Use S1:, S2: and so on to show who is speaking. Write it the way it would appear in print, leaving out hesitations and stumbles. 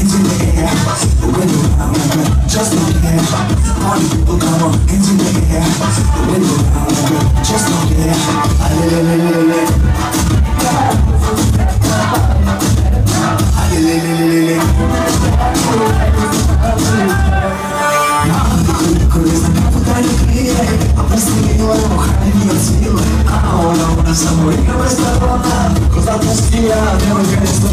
S1: hands in the air. The window down like a just don't care. Party people, come on, hands in the air. The window down like a just don't care. Cosa postia, devo che sto